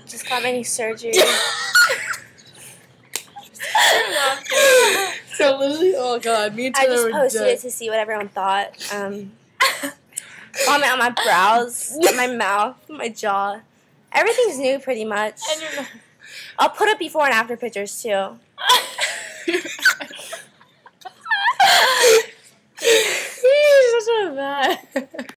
Just got many surgery. So literally, oh god, me and I Taylor just were posted dead. it to see what everyone thought. Comment on my brows, my mouth, my jaw. Everything's new pretty much. And your nose. I'll put up before and after pictures too. He's such a bad.